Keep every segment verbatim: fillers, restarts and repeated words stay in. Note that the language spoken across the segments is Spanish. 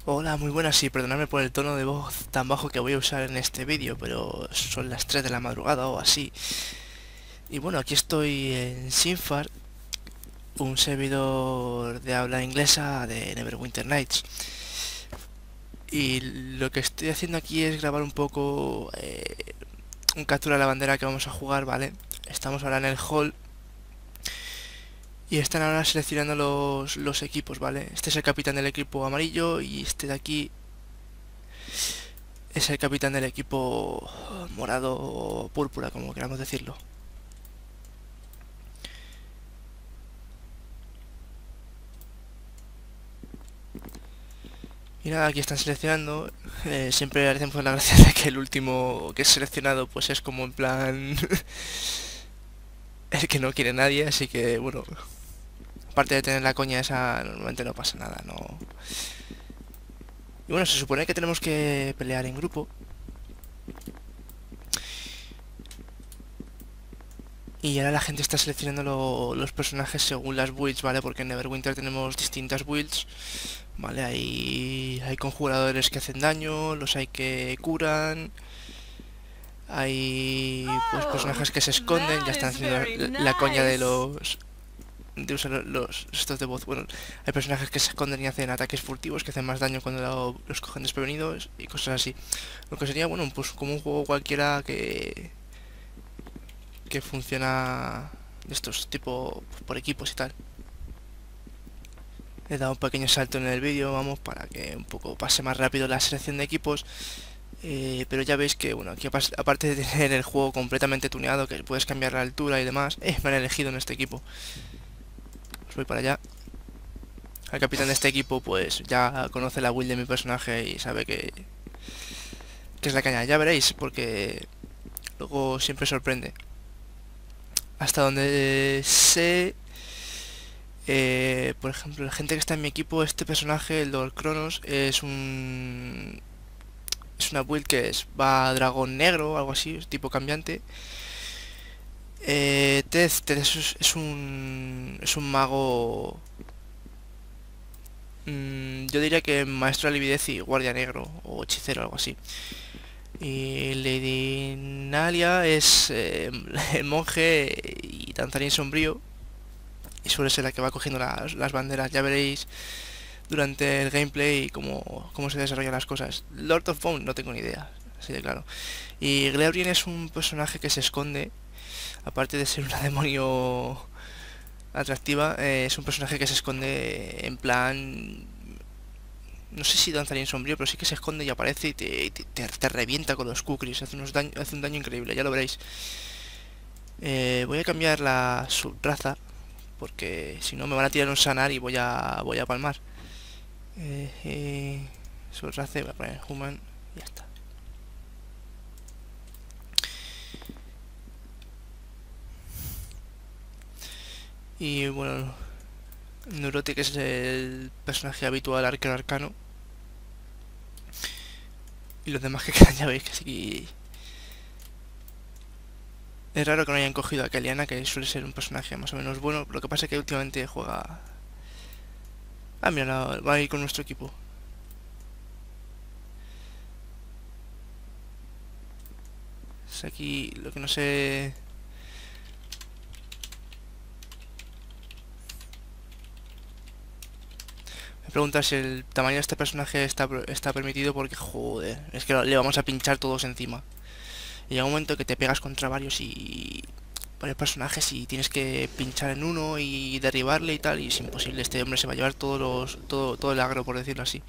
Hola, muy buenas y perdonadme por el tono de voz tan bajo que voy a usar en este vídeo, pero son las tres de la madrugada o así. Y bueno, aquí estoy en Sinfar, un servidor de habla inglesa de Neverwinter Nights. Y lo que estoy haciendo aquí es grabar un poco eh, un captura de la bandera que vamos a jugar, ¿vale? Estamos ahora en el hall y están ahora seleccionando los, los equipos, ¿vale? Este es el capitán del equipo amarillo y este de aquí es el capitán del equipo morado o púrpura, como queramos decirlo. Y nada, aquí están seleccionando. Eh, siempre hacemos la gracia de que el último que es seleccionado pues es como en plan el que no quiere nadie, así que bueno, aparte de tener la coña esa, normalmente no pasa nada, no. Y bueno, se supone que tenemos que pelear en grupo. Y ahora la gente está seleccionando lo- los personajes según las builds, ¿vale? Porque en Neverwinter tenemos distintas builds, ¿vale? Hay, hay conjuradores que hacen daño, los hay que curan, hay pues Oh, personajes que se esconden, ya that están is haciendo very la, la coña de nice. los... de usar los estos de voz. Bueno, hay personajes que se esconden y hacen ataques furtivos que hacen más daño cuando lo- los cogen desprevenidos y cosas así. Lo que sería, bueno, pues como un juego cualquiera que... que funciona de estos tipo pues, por equipos y tal. He dado un pequeño salto en el vídeo, vamos, para que un poco pase más rápido la selección de equipos. Eh, pero ya veis que, bueno, aquí aparte de tener el juego completamente tuneado, que puedes cambiar la altura y demás, eh, me han elegido en este equipo. Os voy para allá. El capitán de este equipo, pues ya conoce la build de mi personaje y sabe que, que es la caña. Ya veréis, porque luego siempre sorprende. Hasta donde sé, eh, por ejemplo, la gente que está en mi equipo, este personaje, el Lord Cronos, es un es una build que es, va a dragón negro o algo así, es tipo cambiante. Eh, Tez, Tez es, es un es un mago. mm, yo diría que maestro de lividez y guardia negro o hechicero, algo así. Y Lady Nalia es eh, el monje y danzarín sombrío. Y suele ser la que va cogiendo las, las banderas. Ya veréis durante el gameplay cómo, cómo se desarrollan las cosas. Lord of Bone no tengo ni idea, así de claro. Y Gleorien es un personaje que se esconde, aparte de ser una demonio atractiva, eh, es un personaje que se esconde en plan... No sé si danzarín sombrío, pero sí que se esconde y aparece y te, te, te, te revienta con los kukris, hace, unos daño, hace un daño increíble, ya lo veréis. Eh, voy a cambiar la subraza, porque si no me van a tirar un sanar y voy a, voy a palmar. Eh, eh, subraza, voy a poner human y ya está. Y bueno, Neurotic es el personaje habitual arquero arcano. Y los demás que quedan ya veis que sí. Es raro que no hayan cogido a Kaliana, que suele ser un personaje más o menos bueno. Lo que pasa es que últimamente juega... Ah, mira, va a ir con nuestro equipo. Es aquí lo que no sé... Me pregunta si el tamaño de este personaje está, está permitido porque, joder, es que le vamos a pinchar todos encima. Y llega un momento que te pegas contra varios y... varios personajes y tienes que pinchar en uno y derribarle y tal, y es imposible. Este hombre se va a llevar todos los, todo, todo el agro, por decirlo así.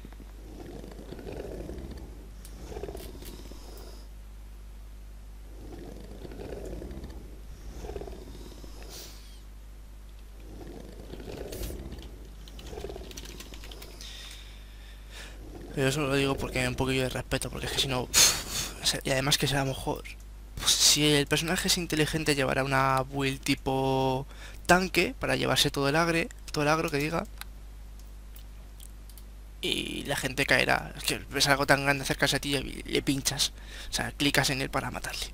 Pero eso lo digo porque hay un poquillo de respeto, porque es que si no... Y además que sea a lo mejor... Pues si el personaje es inteligente llevará una build tipo tanque para llevarse todo el agre, todo el agro que diga. Y la gente caerá. Es que ves algo tan grande acercarse a ti y le pinchas. O sea, clicas en él para matarle.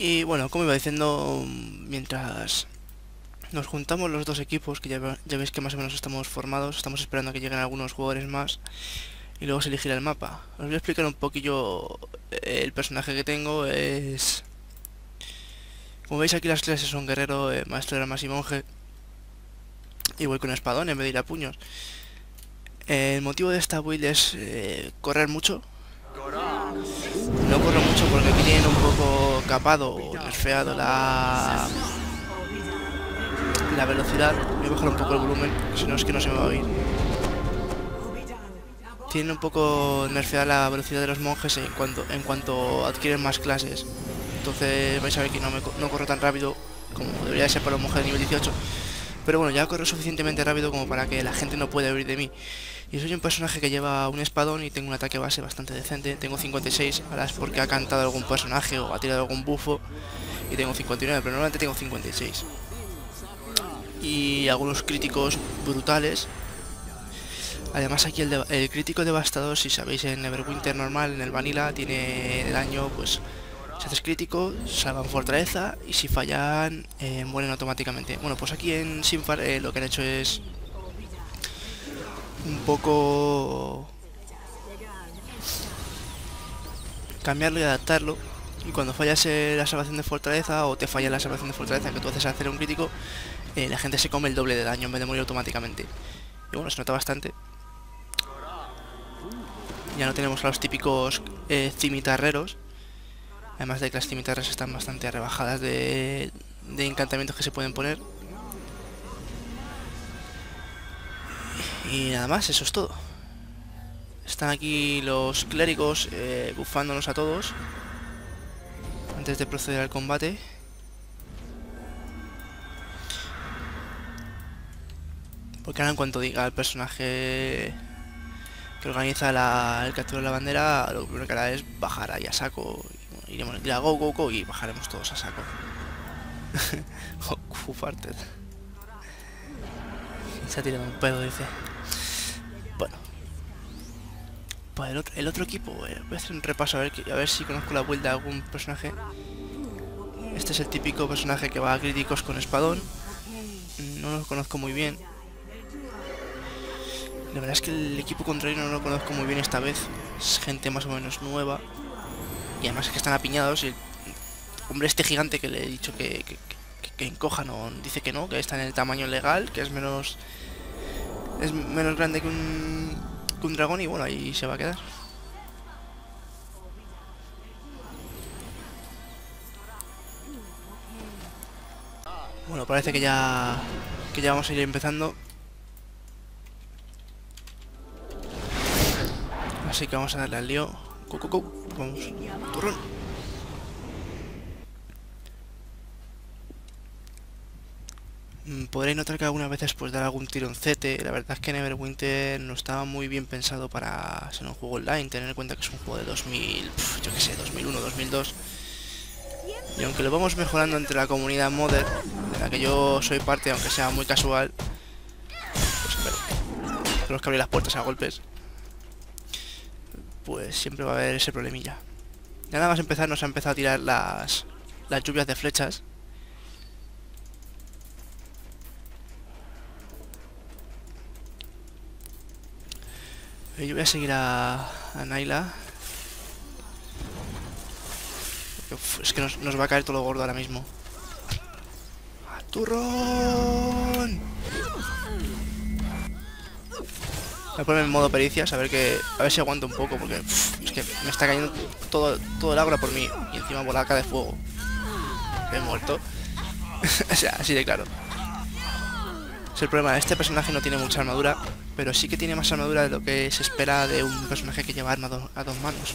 Y bueno, como iba diciendo, mientras nos juntamos los dos equipos, que ya, ya veis que más o menos estamos formados, estamos esperando a que lleguen algunos jugadores más y luego se elegirá el mapa. Os voy a explicar un poquillo el personaje que tengo. Es... Como veis aquí las clases son guerrero, eh, maestro de armas y monje. Y voy con espadón en vez de ir a puños. El motivo de esta build es eh, correr mucho. No corro mucho porque aquí tienen un poco capado o nerfeado la, la velocidad. Voy a bajar un poco el volumen, si no es que no se me va a oír. Tienen un poco nerfeada la velocidad de los monjes en cuanto, en cuanto adquieren más clases. Entonces vais a ver que no, me, no corro tan rápido como debería ser para los monjes de nivel dieciocho. Pero bueno, ya corro suficientemente rápido como para que la gente no pueda huir de mí. Y soy un personaje que lleva un espadón y tengo un ataque base bastante decente. Tengo cincuenta y seis, ahora es porque ha cantado algún personaje o ha tirado algún bufo. Y tengo cincuenta y nueve, pero normalmente tengo cincuenta y seis. Y algunos críticos brutales. Además aquí el, de, el crítico devastador, si sabéis, en Neverwinter normal, en el Vanilla, tiene daño, pues... Si haces crítico, salvan fortaleza y si fallan, eh, mueren automáticamente. Bueno, pues aquí en Sinfar eh, lo que han hecho es un poco cambiarlo y adaptarlo. Y cuando fallas eh, la salvación de fortaleza o te falla la salvación de fortaleza que tú haces al hacer un crítico, eh, la gente se come el doble de daño en vez de morir automáticamente. Y bueno, se nota bastante. Ya no tenemos a los típicos eh, cimitarreros. Además de que las cimitarras están bastante rebajadas de, de encantamientos que se pueden poner. Y nada más, eso es todo. Están aquí los clérigos eh, bufándonos a todos antes de proceder al combate. Porque ahora en cuanto diga el personaje que organiza la, el captura de la bandera, lo primero que hará es bajar ahí a saco. Iremos, dirá go, go, go y bajaremos todos a saco. Goku farted. Se ha tirado un pedo, dice. Bueno. Pues el otro, el otro equipo, eh, voy a hacer un repaso a ver, a ver si conozco la build de algún personaje. Este es el típico personaje que va a críticos con espadón. No lo conozco muy bien. La verdad es que el equipo contrario no lo conozco muy bien esta vez. Es gente más o menos nueva. Y además es que están apiñados y el hombre este gigante que le he dicho que, que, que, que encoja no dice que no, que está en el tamaño legal, que es menos es menos grande que un, que un dragón y bueno, ahí se va a quedar. Bueno, parece que ya que ya vamos a ir empezando. Así que vamos a darle al lío. Cu, cu, cu. Vamos, turrón. Podréis notar que algunas veces pues dar algún tironcete. La verdad es que Neverwinter no estaba muy bien pensado para ser un juego online. Tener en cuenta que es un juego de dos mil, pf, yo que sé, dos mil uno, dos mil dos. Y aunque lo vamos mejorando entre la comunidad modder, de la que yo soy parte, aunque sea muy casual, pues pero, tenemos que abrir las puertas a golpes. Pues siempre va a haber ese problemilla. Ya nada más empezar nos ha empezado a tirar las, las lluvias de flechas. Yo voy a seguir a, a Naila. Uf, es que nos, nos va a caer todo lo gordo ahora mismo. ¡A turrón! Voy a ponerme en modo pericias, a ver que a ver si aguanto un poco, porque uf, es que me está cayendo todo, todo el agro por mí. Y encima bolaca de fuego. He muerto. O sea, así de claro. Es el problema, este personaje no tiene mucha armadura, pero sí que tiene más armadura de lo que se espera de un personaje que lleva arma do, a dos manos.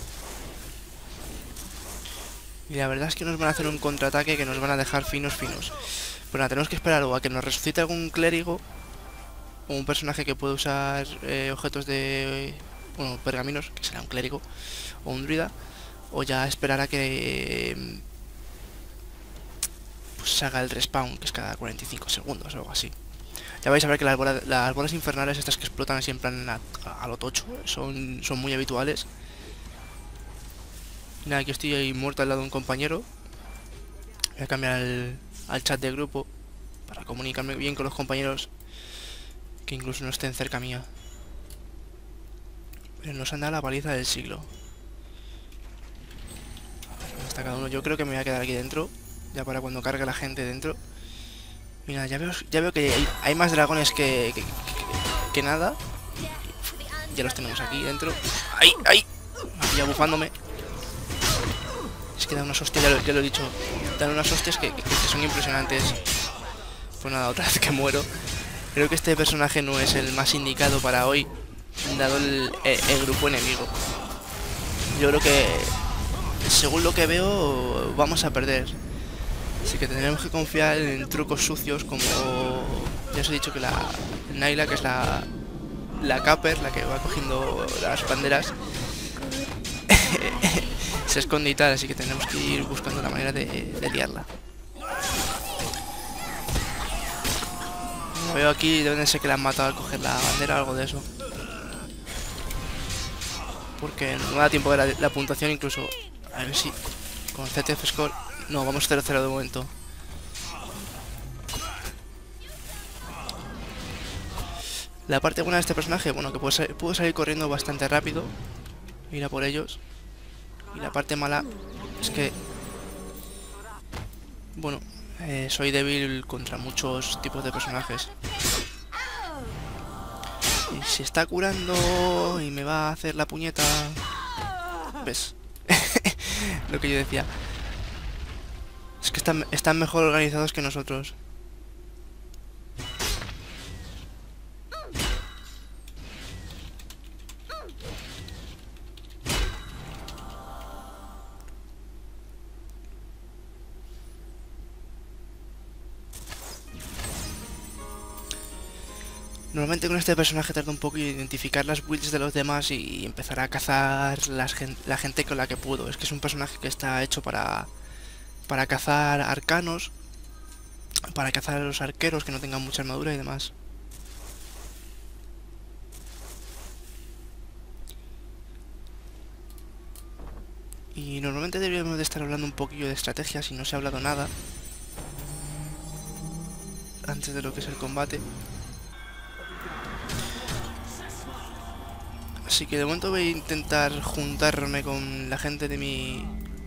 Y la verdad es que nos van a hacer un contraataque que nos van a dejar finos finos. Pues nada, tenemos que esperar o a que nos resucite algún clérigo, o un personaje que puede usar eh, objetos de... bueno, pergaminos, que será un clérigo, o un druida, o ya esperar a que... Eh, pues haga el respawn, que es cada cuarenta y cinco segundos o algo así. Ya vais a ver que las bolas, las bolas infernales estas que explotan así en plan a, a lo tocho son, son muy habituales. Nada, aquí estoy ahí muerto al lado de un compañero. Voy a cambiar al, al chat de grupo para comunicarme bien con los compañeros que incluso no estén cerca mía. Pero nos han dado la paliza del siglo. A ver, ¿dónde está cada uno? Yo creo que me voy a quedar aquí dentro, ya para cuando cargue la gente dentro. Mira, ya veo, ya veo que hay, hay más dragones que, que, que, que nada. Ya los tenemos aquí dentro. ¡Ay, ay! Me pilla bufándome. Es que dan unas hostias, ya lo, ya lo he dicho. Dan unas hostias que, que, que son impresionantes. Pues nada, otra vez que muero. Creo que este personaje no es el más indicado para hoy, dado el, el, el grupo enemigo. Yo creo que, según lo que veo, vamos a perder. Así que tendremos que confiar en trucos sucios como... Ya os he dicho que la Naila, que es la... La Capper, la que va cogiendo las banderas, se esconde y tal, así que tendremos que ir buscando la manera de, de liarla. Como veo aquí, deben de ser que la han matado al coger la bandera o algo de eso. Porque no da tiempo de la, la puntuación incluso. A ver si... Con C T F Score... No, vamos cero cero de momento. La parte buena de este personaje, bueno, que puedo, sal puedo salir corriendo bastante rápido, ir a por ellos. Y la parte mala es que, bueno, eh, soy débil contra muchos tipos de personajes. Y se está curando y me va a hacer la puñeta. ¿Ves? Lo que yo decía. Es que están, están mejor organizados que nosotros. Normalmente con este personaje tarda un poco en identificar las builds de los demás y empezar a cazar las gen la gente con la que puedo. Es que es un personaje que está hecho para, para cazar arcanos, para cazar a los arqueros que no tengan mucha armadura y demás. Y normalmente deberíamos de estar hablando un poquillo de estrategia si no se ha hablado nada antes de lo que es el combate. Así que de momento voy a intentar juntarme con la gente de mi...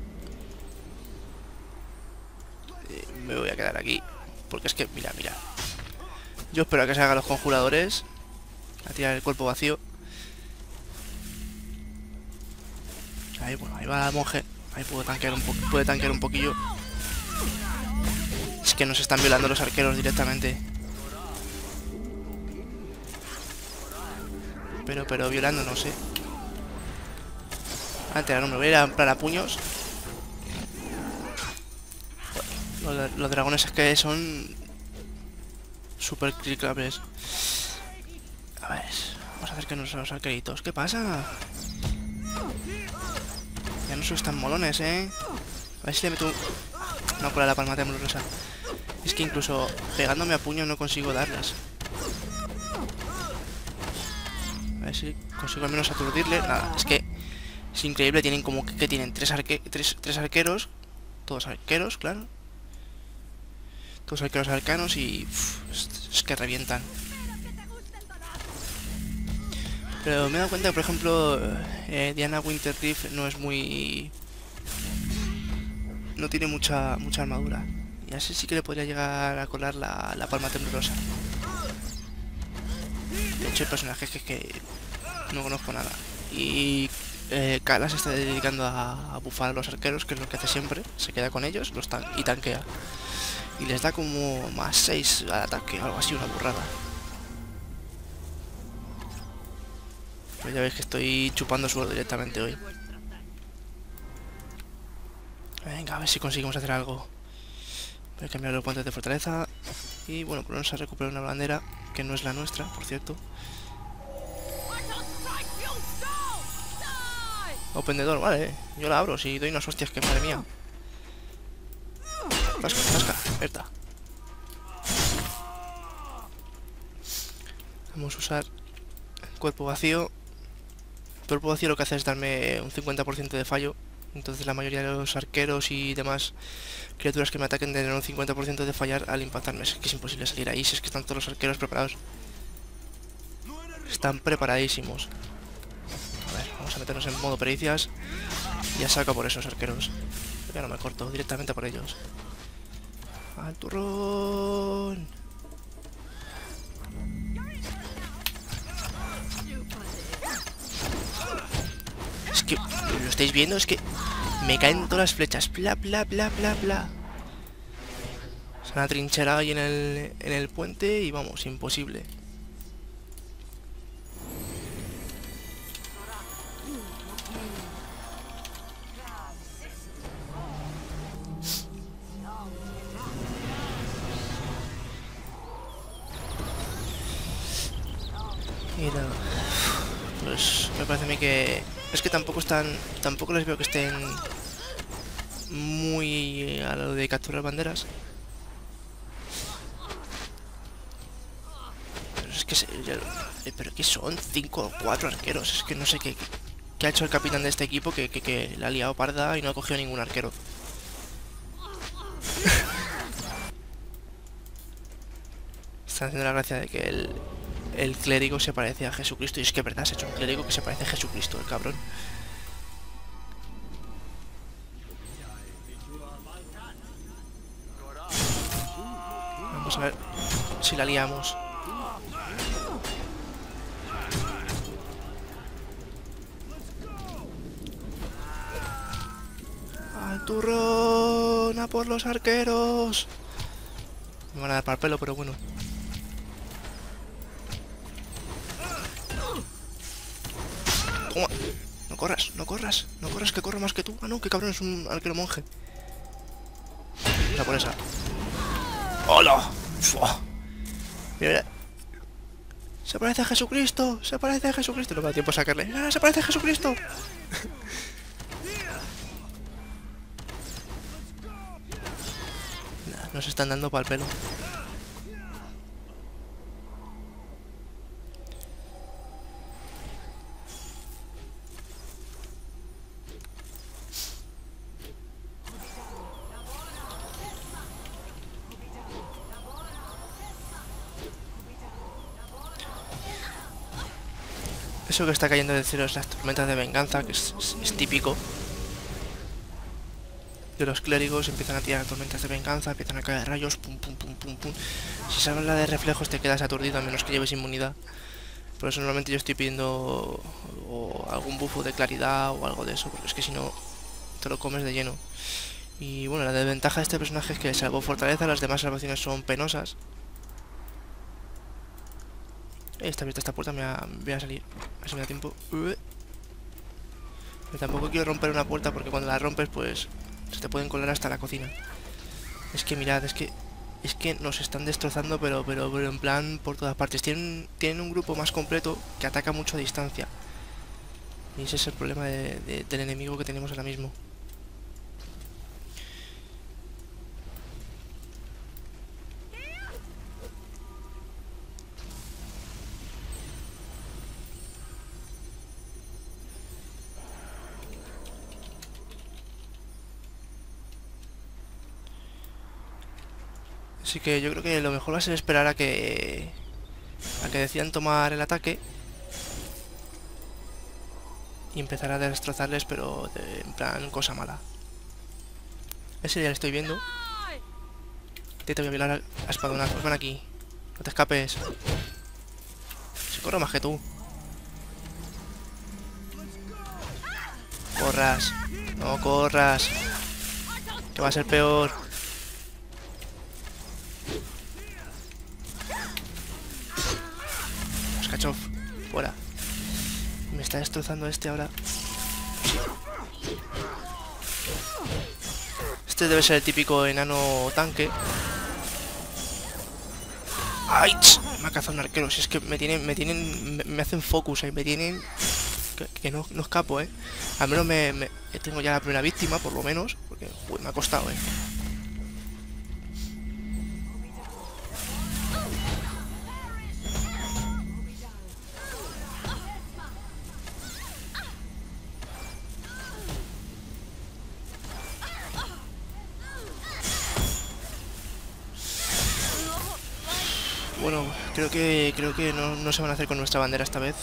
Eh, me voy a quedar aquí. Porque es que, mira, mira. Yo espero a que se hagan los conjuradores. A tirar el cuerpo vacío. Ahí, bueno, ahí va el monje. Ahí puede tanquear un, po puede tanquear un poquillo. Es que nos están violando los arqueros directamente. Pero, pero violando, no sé. Antes no me voy a ir a plan a puños. Los, los dragones es que son súper clicables. A ver, vamos a acercarnos a los arqueritos. ¿Qué pasa? Ya no son tan molones, ¿eh? A ver si le meto un... No, con la palma temblorosa. Es que incluso pegándome a puño no consigo darlas. A ver si consigo al menos aturdirle. Nada, es que es increíble. Tienen como que, que tienen tres, arque tres, tres arqueros. Todos arqueros, claro. Todos arqueros arcanos y... Uf, es, es que revientan. Pero me he dado cuenta que, por ejemplo, eh, Diana Winterreef no es muy... No tiene mucha mucha armadura. Y así sí que le podría llegar a colar la, la palma temblorosa. De hecho, el personaje es que, que no conozco nada. Y eh, Kala se está dedicando a, a bufar a los arqueros, que es lo que hace siempre. Se queda con ellos los tan y tanquea. Y les da como más seis al ataque, algo así, una burrada. Pues ya veis que estoy chupando suelo directamente hoy. Venga, a ver si conseguimos hacer algo. Voy a cambiar los puentes de fortaleza. Y bueno, por lo menos a recuperar una bandera, que no es la nuestra, por cierto. Open the door, vale. Yo la abro, si doy unas hostias, que madre mía. Tasca, tasca, abierta. Vamos a usar el cuerpo vacío. El cuerpo vacío lo que hace es darme un cincuenta por ciento de fallo Entonces la mayoría de los arqueros y demás criaturas que me ataquen tendrán un cincuenta por ciento de fallar al impactarme. Es que es imposible salir ahí si es que están todos los arqueros preparados. Están preparadísimos. A ver, vamos a meternos en modo pericias. Y a saco por esos arqueros. Ya no me corto, directamente por ellos. ¡Al turrón! Es que, ¿lo estáis viendo? Es que me caen todas las flechas. Bla, bla, bla, bla, bla. Se han atrincherado ahí en el, en el puente y vamos, imposible. Y nada. Pues me parece a mí que... Es que tampoco están... Tampoco les veo que estén muy a lo de capturar banderas. Pero es que... Se, ya, ¿pero qué son? Cinco o cuatro arqueros. Es que no sé qué... ¿Qué ha hecho el capitán de este equipo que, que, que le ha liado parda y no ha cogido ningún arquero? Están haciendo la gracia de que el, el clérigo se parece a Jesucristo. Y es que, verdad, se ha hecho un clérigo que se parece a Jesucristo, el cabrón. Vamos a ver si la liamos. ¡Al turrón! ¡A por los arqueros! Me van a dar para el pelo, pero bueno. ¡Toma! No corras, no corras, no corras, que corro más que tú. Ah, no, que cabrón, es un arquero monje. Mira por esa. ¡Hola! ¡Fua! Mira, mira. ¡Se parece a Jesucristo! ¡Se parece a Jesucristo! No me da tiempo a sacarle. ¡Ah, se parece a Jesucristo! Nah, nos están dando para el pelo. Eso que está cayendo del cielo es las tormentas de venganza, que es, es, es típico de los clérigos. Empiezan a tirar tormentas de venganza, empiezan a caer rayos, pum, pum, pum, pum, pum. Si sabes la de reflejos te quedas aturdido a menos que lleves inmunidad. Por eso normalmente yo estoy pidiendo o algún bufo de claridad o algo de eso, porque es que si no te lo comes de lleno. Y bueno, la desventaja de este personaje es que salvo fortaleza, las demás salvaciones son penosas. Está abierta esta puerta, me va, me voy a salir. A ver si me da tiempo. Pero tampoco quiero romper una puerta porque cuando la rompes, pues se te pueden colar hasta la cocina. Es que mirad, es que es que nos están destrozando, pero pero, pero en plan por todas partes. Tienen, tienen un grupo más completo que ataca mucho a distancia. Y ese es el problema de, de, del enemigo que tenemos ahora mismo. Así que yo creo que lo mejor va a ser esperar a que a que decidan tomar el ataque y empezar a destrozarles, pero de, en plan cosa mala. Ese ya lo estoy viendo. Te voy a violar a espadonazos. Ven aquí. No te escapes. Si corro más que tú. Corras. No corras. Que va a ser peor. Skachov. Fuera. Me está destrozando este ahora. Este debe ser el típico enano tanque. ¡Ay! Me ha cazado un arquero. Si es que me tienen, me tienen, me, me hacen focus ahí, me tienen... Que, que no, no escapo, ¿eh? Al menos me, me... Tengo ya la primera víctima, por lo menos. Porque, uy, me ha costado, ¿eh? Bueno, creo que creo que no, no se van a hacer con nuestra bandera esta vez.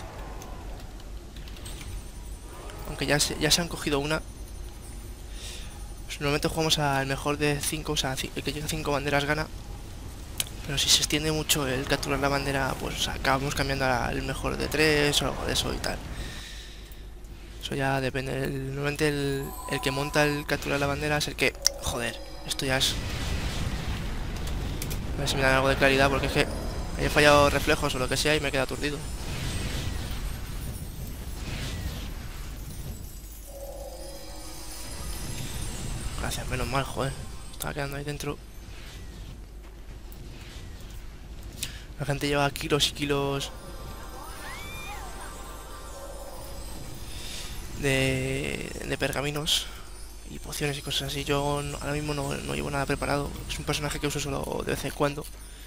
Aunque ya se, ya se han cogido una. Pues normalmente jugamos al mejor de cinco, o sea, el que llegue a cinco banderas gana. Pero si se extiende mucho el capturar la bandera, pues acabamos cambiando al mejor de tres o algo de eso y tal. Eso ya depende. El, normalmente el, el que monta el capturar la bandera es el que... Joder, esto ya es... A ver si me dan algo de claridad porque es que he fallado reflejos o lo que sea y me he quedado aturdido. Gracias, menos mal, joder. Estaba quedando ahí dentro. La gente lleva kilos y kilos de, de pergaminos y pociones y cosas así. Yo no, ahora mismo no, no llevo nada preparado. Es un personaje que uso solo de vez en cuando.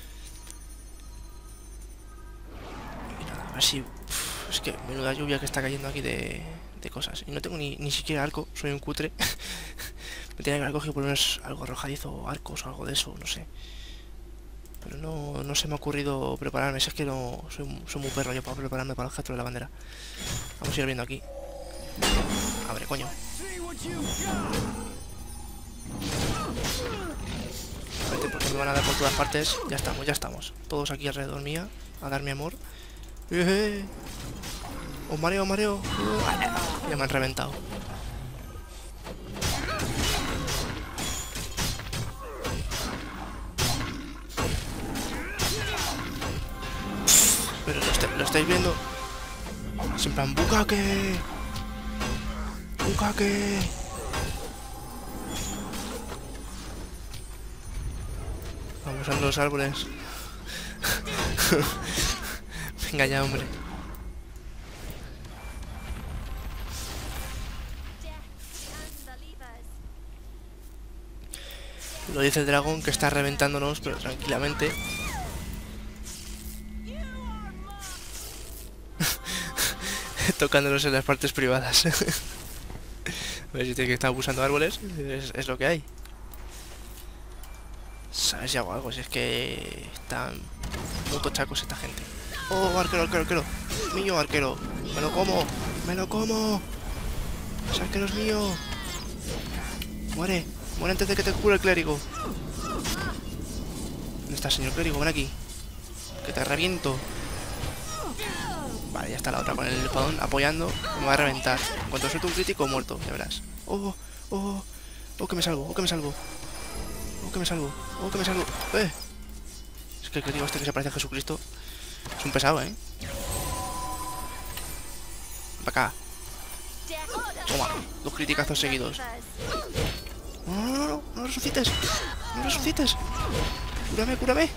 Y nada, a ver si... Uf, es que menuda lluvia que está cayendo aquí de, de cosas. Y no tengo ni, ni siquiera arco, soy un cutre. Me tenía que haber cogido por lo menos algo arrojadizo, arcos o algo de eso, no sé. Pero no, no se me ha ocurrido prepararme. Si es que no soy, soy muy perro yo para prepararme para el captura de la bandera. Vamos a ir viendo aquí. Abre, coño. Vete porque me van a dar por todas partes. Ya estamos, ya estamos. Todos aquí alrededor mía. A dar mi amor. ¡Eh! ¡Os mareo, mareo! Uh, ya me han reventado. Pero lo, est lo estáis viendo. Es en plan, ¡Bukake! ¡Bukake! Vamos a los árboles. Venga ya, hombre. Lo dice el dragón que está reventándonos, pero tranquilamente. Tocándonos en las partes privadas. A ver si tiene que estar abusando de árboles. Es, es lo que hay. ¿Sabes si hago algo? Si es que están muy tochacos esta gente. ¡Oh, arquero, arquero, arquero! ¡Mío, arquero! ¡Me lo como! ¡Me lo como! ¡Ese arquero es mío! ¡Muere! ¡Muere antes de que te cure el clérigo! ¿Dónde está, señor clérigo? Ven aquí. Que te reviento. Vale, ya está la otra con el espadón apoyando. Me va a reventar. En cuanto suelte un crítico, muerto, ya verás. ¡Oh, oh! ¡Oh, que me salvo! ¡Oh, que me salvo! ¡Oh, que me salvo! ¡Oh, que me salvo! ¡Eh! Es que el crítico este que se parece a Jesucristo es un pesado, ¿eh? Para acá. Toma, dos criticazos seguidos. No, no, no, no, no resucites. No resucites. Cúrame, cúrame.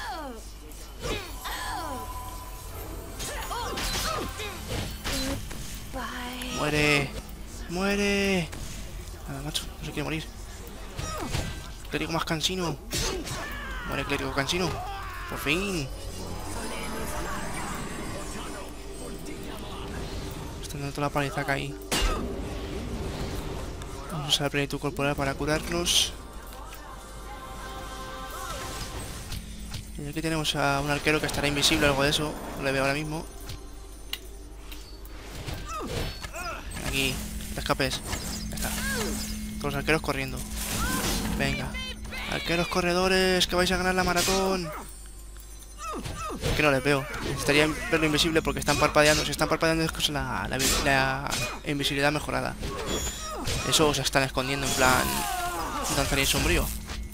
Muere. Muere. Nada, macho, no se quiere morir. Clérigo más cansino. Muere, clérigo cansino. Por fin. Están dando toda la paliza acá ahí. Vamos a usar la plenitud corporal para curarnos. Y aquí tenemos a un arquero que estará invisible o algo de eso. No le veo ahora mismo. Aquí, te escapes. Ya está. Todos los arqueros corriendo. Venga. Arqueros corredores, que vais a ganar la maratón. Es que no les veo. Necesitaría verlo invisible porque están parpadeando. Si están parpadeando es que es la, la, la invisibilidad mejorada. Eso se están escondiendo en plan danzarín sombrío.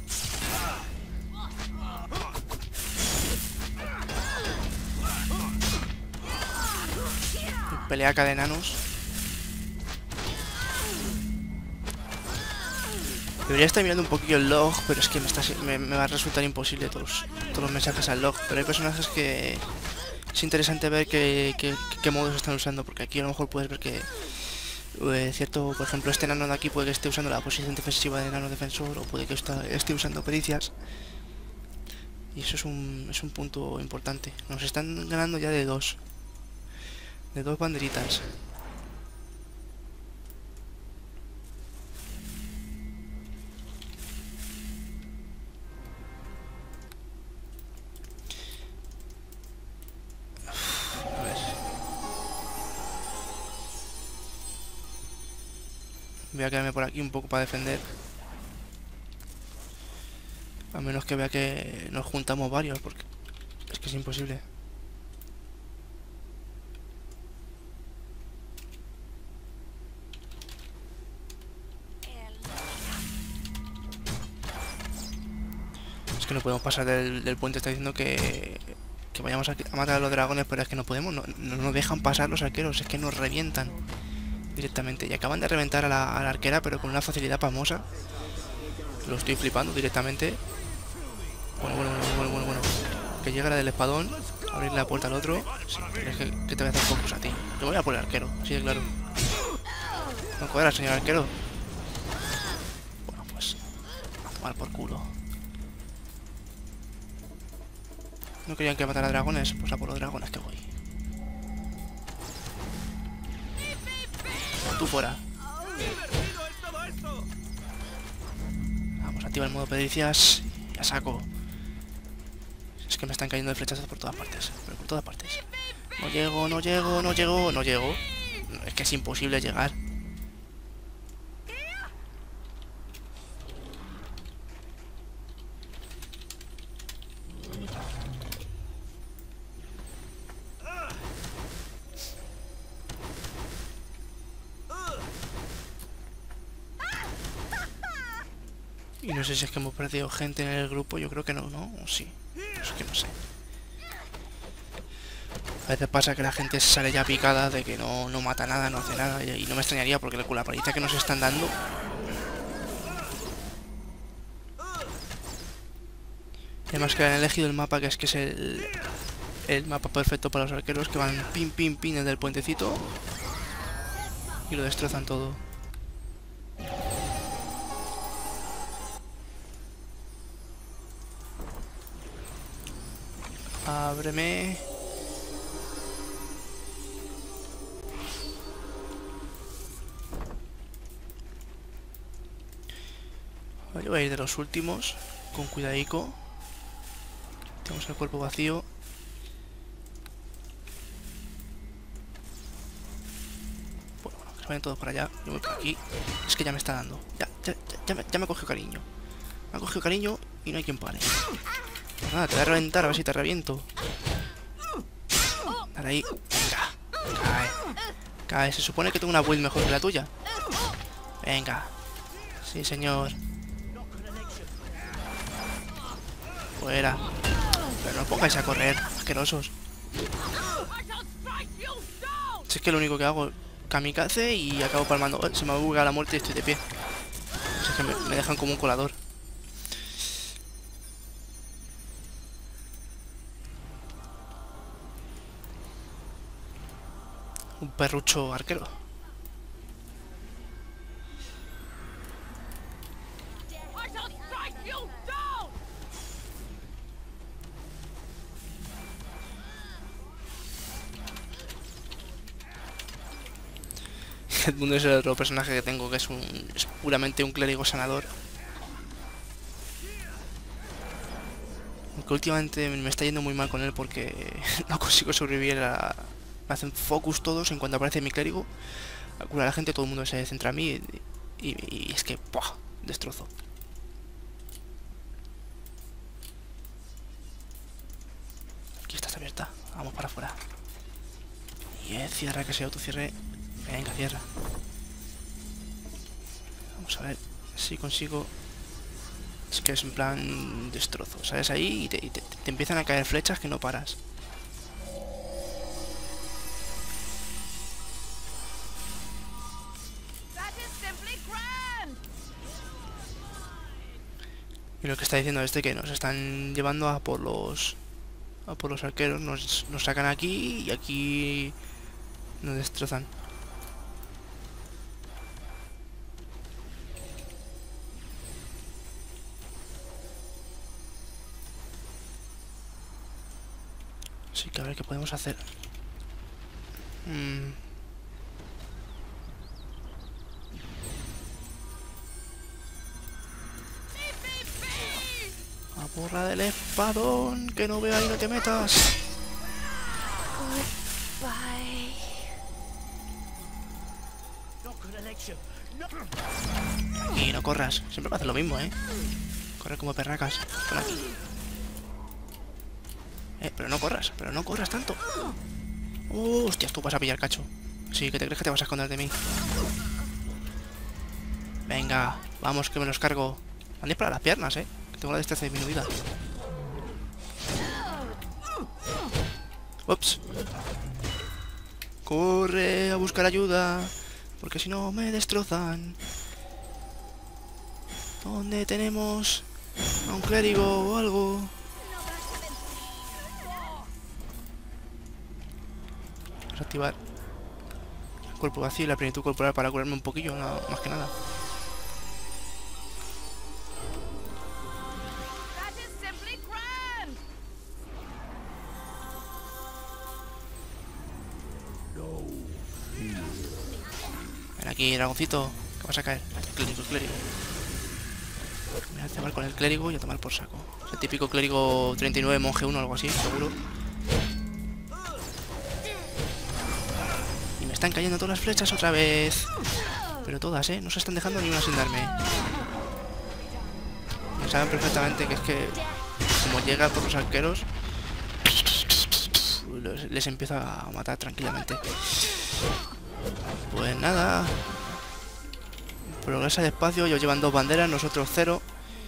Pelea de enanos. Debería estar mirando un poquillo el log, pero es que me, está, me, me va a resultar imposible todos, todos los mensajes al log. Pero hay personajes que es interesante ver qué, qué, qué modos están usando, porque aquí a lo mejor puedes ver que eh, cierto, por ejemplo, este enano de aquí puede que esté usando la posición defensiva de enano defensor, o puede que está, esté usando pericias. Y eso es un, es un punto importante. Nos están ganando ya de dos. De dos banderitas. Voy a quedarme por aquí un poco para defender. A menos que vea que nos juntamos varios, porque es que es imposible. Es que no podemos pasar del, del puente. Está diciendo que, que vayamos a, a matar a los dragones, pero es que no podemos. No, no nos dejan pasar los arqueros. Es que nos revientan directamente. Y acaban de reventar a la, a la arquera, pero con una facilidad pasmosa. Lo estoy flipando directamente. Bueno, bueno, bueno, bueno, bueno, bueno. Que llega la del espadón. Abrir la puerta al otro. Sí, pero es que, que te voy a hacer focus a ti. Yo voy a por el arquero, así de claro. No cuadra, señor arquero. Bueno, pues a tomar por culo. ¿No querían que matara a dragones? Pues a por los dragones que voy. Tú fuera. Vamos, activa el modo pericias. Y a saco. Es que me están cayendo de flechazos por todas partes. Pero por todas partes. No llego, no llego, no llego, no llego. Es que es imposible llegar. Y no sé si es que hemos perdido gente en el grupo. Yo creo que no, ¿no? O sí. Es que no sé. A veces pasa que la gente sale ya picada de que no, no mata nada, no hace nada. Y no me extrañaría porque con la paliza que nos están dando. Además que han elegido el mapa que es que es el, el mapa perfecto para los arqueros, que van pin pin pin desde el puentecito y lo destrozan todo. Ábreme. Yo voy a ir de los últimos, con cuidadico. Tenemos el cuerpo vacío. Bueno, bueno, que se vayan todos para allá. Yo voy por aquí. Es que ya me está dando. Ya, ya, ya, ya me, ya me ha cogido cariño. Me ha cogido cariño y no hay quien pare. Pues nada, te voy a reventar a ver si te reviento. Dale ahí. Venga. Cae. Cae. Se supone que tengo una build mejor que la tuya. Venga. Sí, señor. Fuera. Pero no os pongáis a correr, asquerosos. Si es que lo único que hago, kamikaze y acabo palmando. Oh, se me ha bugado la muerte y estoy de pie. O sea, que me, me dejan como un colador. Un perrucho arquero. Edmund es el otro personaje que tengo, que es, un, es puramente un clérigo sanador. Aunque últimamente me está yendo muy mal con él porque no consigo sobrevivir a... Me hacen focus todos en cuanto aparece mi clérigo. A curar a la gente, todo el mundo se centra a mí y, y, y es que... ¡buah! Destrozo. Aquí estás abierta. Vamos para afuera. Y eh, cierra, que se autocierre. Venga, cierra. Vamos a ver si consigo... Es que es en plan destrozo, ¿sabes? Ahí y te, y te, te empiezan a caer flechas que no paras. Y lo que está diciendo este que nos están llevando a por los... A por los arqueros. Nos, nos sacan aquí y aquí... Nos destrozan. Así que a ver qué podemos hacer. Mm. A porra del espadón, que no vea y no te metas. Goodbye. Doctor Alexia, Y no corras. Siempre me hace lo mismo, ¿eh? Corre como perracas. Por aquí. Eh, pero no corras. Pero no corras tanto. Uh, hostias, tú vas a pillar cacho. Sí, que te crees que te vas a esconder de mí. Venga, vamos que me los cargo. Han disparado las piernas, ¿eh? Que tengo la destreza disminuida. Ups. Corre a buscar ayuda, porque si no me destrozan. ¿Dónde tenemos a un clérigo o algo? Vamos a activar el cuerpo vacío y la plenitud corporal para curarme un poquillo, no, más que nada. Ven aquí, dragoncito, que vas a caer. El clérigo, el clérigo. Me hace mal con el clérigo y a tomar por saco. Es el típico clérigo treinta y nueve, monje uno o algo así, seguro. Y me están cayendo todas las flechas otra vez. Pero todas, ¿eh? No se están dejando ni una sin darme. Me saben perfectamente que es que, como llega por los arqueros, les empiezo a matar tranquilamente. Pues nada. Progresa despacio, ellos llevan dos banderas, nosotros cero.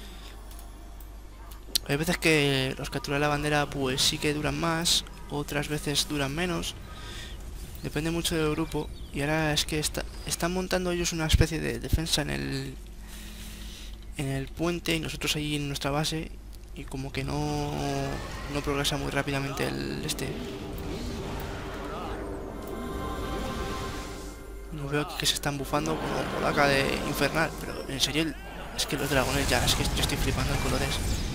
Hay veces que los capturas de la bandera pues sí que duran más, otras veces duran menos. Depende mucho del grupo. Y ahora es que está, están montando ellos una especie de defensa en el en el puente y nosotros ahí en nuestra base. Y como que no, no progresa muy rápidamente el este. No veo aquí que se están bufando como polaca de infernal, pero en serio, el, es que los dragones ya, es que yo estoy flipando en colores.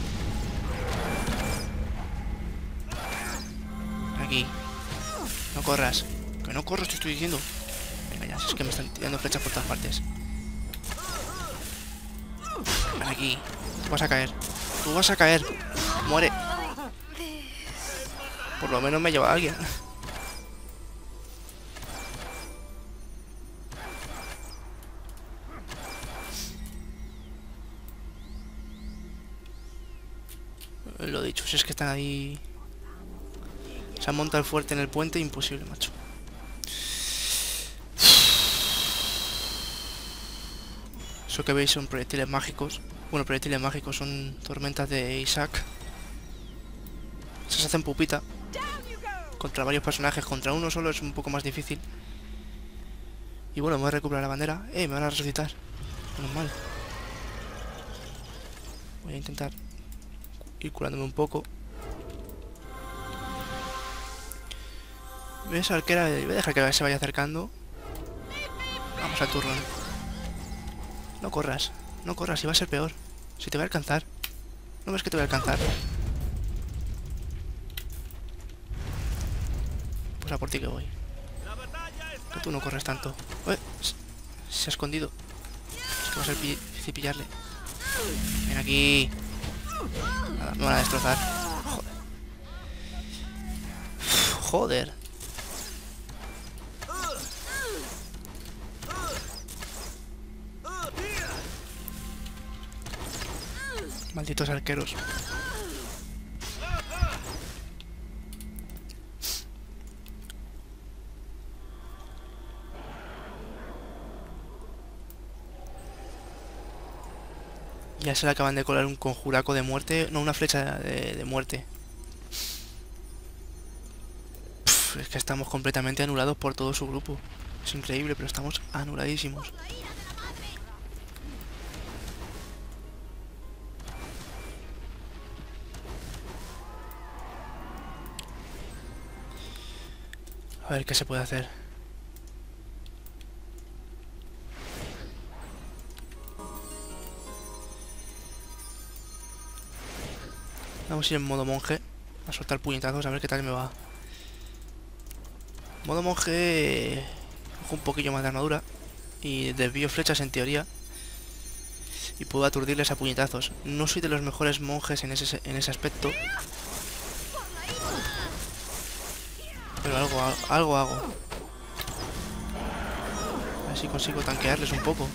Aquí. No corras. Que no corras, te estoy diciendo. Venga ya, es que me están tirando flechas por todas partes. Ven aquí. Tú vas a caer. Tú vas a caer. Muere. Por lo menos me lleva a alguien. Lo dicho, si es que están ahí. Se han montado el fuerte en el puente, imposible, macho. Eso que veis son proyectiles mágicos. Bueno, proyectiles mágicos son tormentas de Isaac. Se hacen pupita. Contra varios personajes, contra uno solo es un poco más difícil. Y bueno, me voy a recuperar la bandera. Eh, me van a resucitar. Menos mal. Voy a intentar ir curándome un poco. ¿Ves, arquera? Voy a dejar que se vaya acercando. Vamos al turno. No corras, no corras, si va a ser peor. Si te va a alcanzar. ¿No ves que te va a alcanzar? Pues a por ti que voy. Que tú no corres tanto. Ué, se ha escondido. Es que va a ser difícil pillarle. Ven aquí. Nada, me van a destrozar. Joder. Joder. Malditos arqueros. Ya se le acaban de colar un conjuraco de muerte. No, una flecha de, de muerte. Pff, es que estamos completamente anulados por todo su grupo. Es increíble, pero estamos anuladísimos. A ver qué se puede hacer. Vamos a ir en modo monje. A soltar puñetazos, a ver qué tal me va. Modo monje... Cojo un poquillo más de armadura. Y desvío flechas en teoría. Y puedo aturdirles a puñetazos. No soy de los mejores monjes en ese, en ese aspecto. Pero algo, algo hago. ver si consigo tanquearles un poco.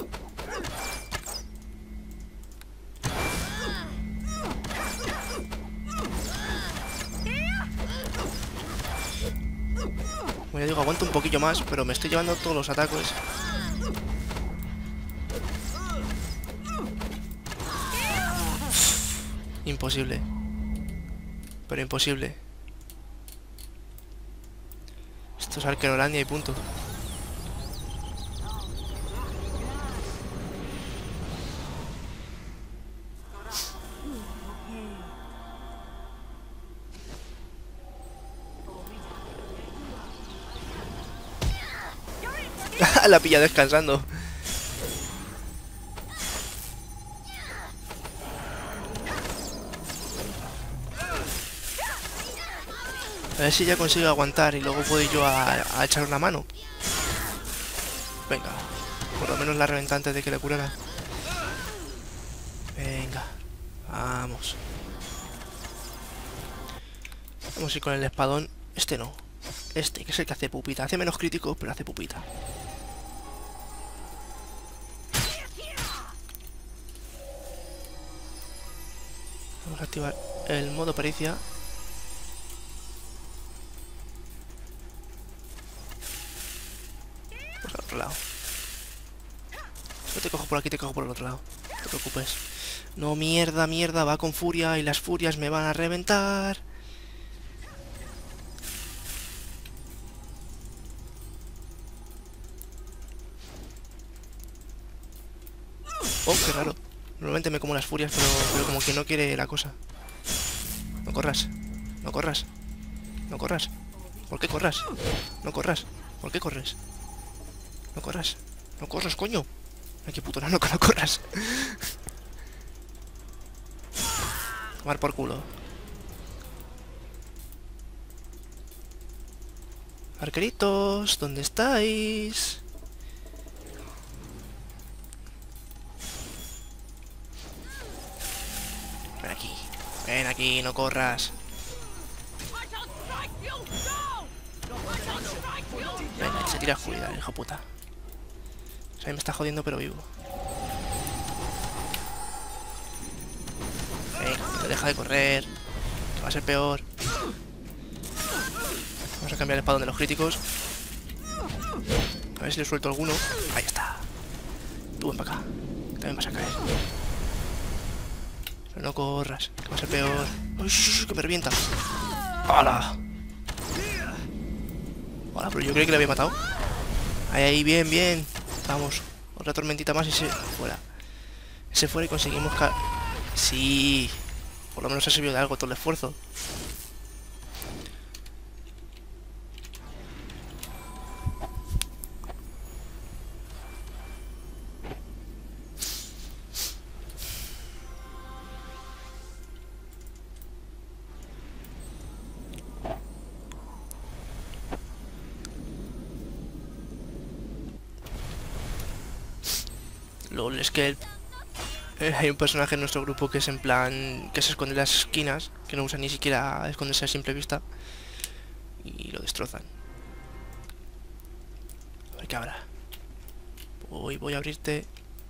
Como ya digo, aguanto un poquillo más, pero me estoy llevando todos los ataques. Imposible. Pero imposible. Esto es Arquerolandia y punto. La pilla descansando. A ver si ya consigo aguantar y luego puedo ir yo a, a echar una mano. Venga. Por lo menos la reventa antes de que le curara. Venga. Vamos. Vamos a ir con el espadón. Este no. Este, que es el que hace pupita. Hace menos crítico, pero hace pupita. Vamos a activar el modo pericia. Pues al otro lado. No te cojo por aquí, te cojo por el otro lado. No te preocupes. No, mierda, mierda, va con furia y las furias me van a reventar. Oh, qué raro. Normalmente me como las furias, pero, pero como que no quiere la cosa. No corras. No corras. No corras. ¿Por qué corras? No corras. ¿Por qué corres? No corras. No corras, coño. Ay, qué puto nano que no corras. Tomar por culo. Arqueritos, ¿dónde estáis? Ven aquí. Ven aquí, no corras. Venga, se tira oscuridad, hijo puta. O sea, me está jodiendo, pero vivo. Venga, deja de correr. Que va a ser peor. Vamos a cambiar el espadón de los críticos. A ver si le suelto alguno. Ahí está. Tú ven para acá. También vas a caer. Pero no corras, que va a ser peor. ¡Uy, que me revienta! ¡Hala! ¡Hala! Pero yo creí que le había matado. Ahí, ahí, bien, bien. Vamos. Otra tormentita más y se fuera. Se fuera y conseguimos ca... Sí. Por lo menos ha servido de algo todo el esfuerzo. LOL, es que eh, hay un personaje en nuestro grupo que es en plan... que se esconde en las esquinas, que no usa ni siquiera esconderse a simple vista. Y lo destrozan. A ver qué habrá. Voy, voy a abrirte.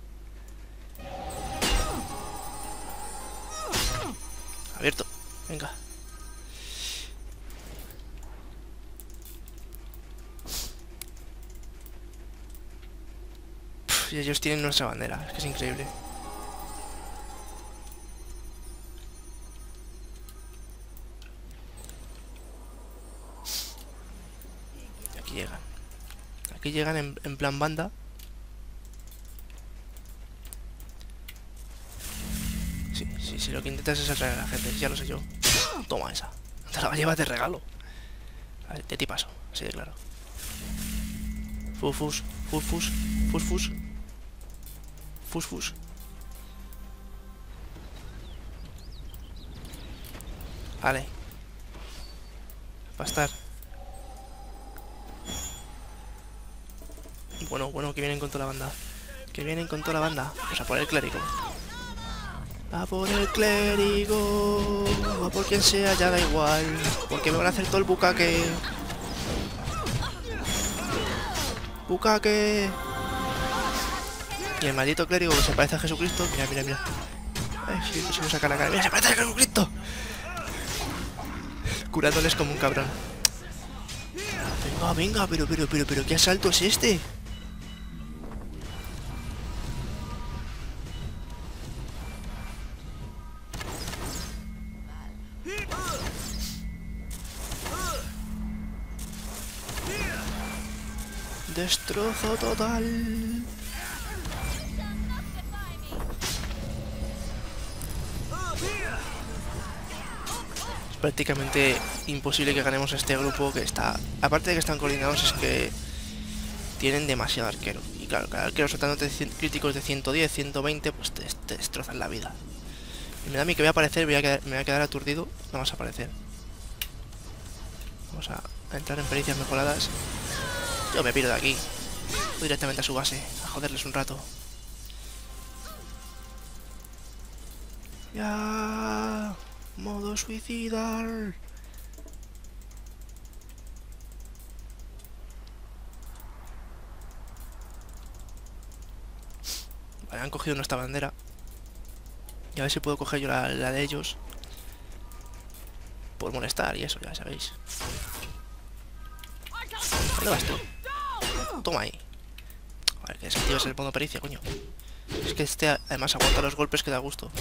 Abierto. Venga. Pff, y ellos tienen nuestra bandera. Es que es increíble. Aquí llegan. Aquí llegan en, en plan banda. Sí, sí, sí, lo que intentas es atraer a la gente, ya lo sé yo. Toma esa. Te la llevas de regalo. Vale, de ti paso, así de claro. Fufus, fufus, fusfus. Fusfus. Vale. Va a estar. Bueno, bueno, que vienen con toda la banda. Que vienen con toda la banda. Vamos a por el clérigo. A por el clérigo. A por quien sea, ya da igual. Porque me van a hacer todo el bucaque. ¡Bukake! Y el maldito clérigo que se parece a Jesucristo. Mira, mira, mira. Ay, sí, se me saca la cara. ¡Mira, se parece a Jesucristo! Curándoles como un cabrón. Venga, venga, pero, pero, pero, pero, ¿qué asalto es este? Destrozo total. Es prácticamente imposible que ganemos a este grupo que está... Aparte de que están coordinados, es que tienen demasiado arquero. Y claro, cada arquero soltándote críticos de ciento diez, ciento veinte, pues te, te destrozan la vida. Y me da a mí que voy a aparecer, voy a quedar, me voy a quedar aturdido. No vas a aparecer. Vamos a, a entrar en pericias mejoradas. Yo me piro de aquí. Voy directamente a su base, a joderles un rato. Ya... Modo suicidar. Vale, han cogido nuestra bandera. Y a ver si puedo coger yo la, la de ellos. Por molestar y eso, ya sabéis. ¿Dónde vas tú? Toma ahí. A ver, que desactives el modo pericia, coño. Es que este además aguanta los golpes que da gusto.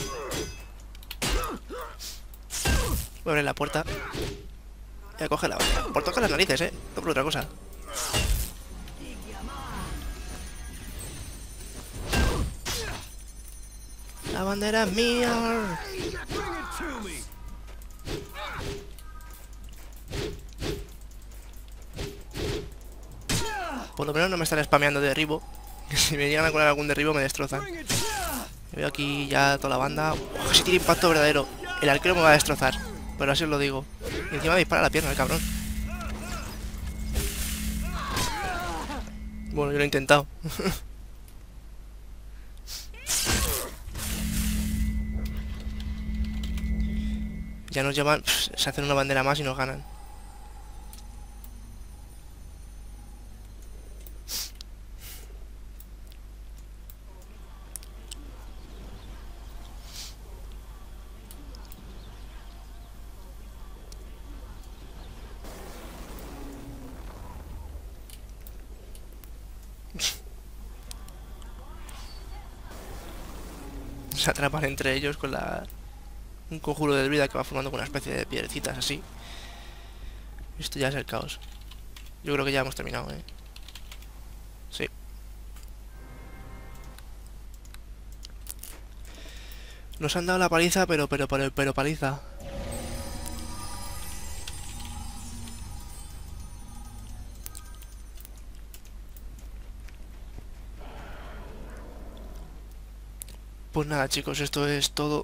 Voy a abrir la puerta. Y a coger la bandera. Por tocar las narices, eh. No por otra cosa. La bandera es mía. Por lo menos no me están spameando de derribo. Si me llegan a colar algún derribo me destrozan. Veo aquí ya toda la banda. Oh, si tiene impacto verdadero. El arquero me va a destrozar. Pero así os lo digo. Y encima me dispara la pierna el cabrón. Bueno, yo lo he intentado. Ya nos llevan... Pff, se hacen una bandera más y nos ganan. Se atrapan entre ellos con la... un conjuro de vida que va formando con una especie de piedrecitas así. Esto ya es el caos. Yo creo que ya hemos terminado, ¿eh? Sí. Nos han dado la paliza, pero, pero, pero, pero paliza. Pues nada, chicos, esto es todo.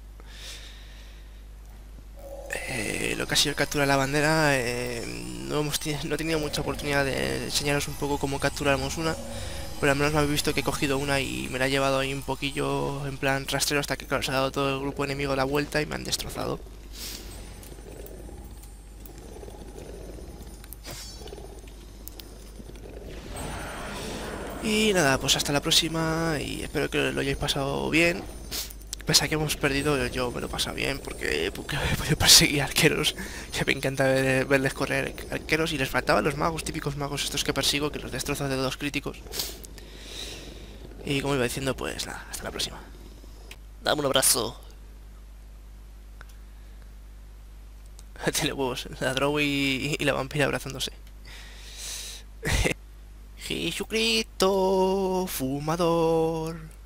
Eh, lo que ha sido capturar la bandera. Eh, no, hemos no he tenido mucha oportunidad de enseñaros un poco cómo capturamos una. Pero al menos me habéis visto que he cogido una y me la he llevado ahí un poquillo en plan rastrero hasta que, claro, se ha dado todo el grupo enemigo la vuelta y me han destrozado. Y nada, pues hasta la próxima y espero que lo hayáis pasado bien. Pese a que hemos perdido, yo me lo he pasado bien porque, porque he podido perseguir arqueros. Ya me encanta ver, verles correr arqueros y les faltaban los magos, típicos magos estos que persigo, que los destrozo de dos críticos. Y como iba diciendo, pues nada, hasta la próxima. Dame un abrazo. Tiene huevos, la Drow y, y la vampira abrazándose. Jesucristo, fumador.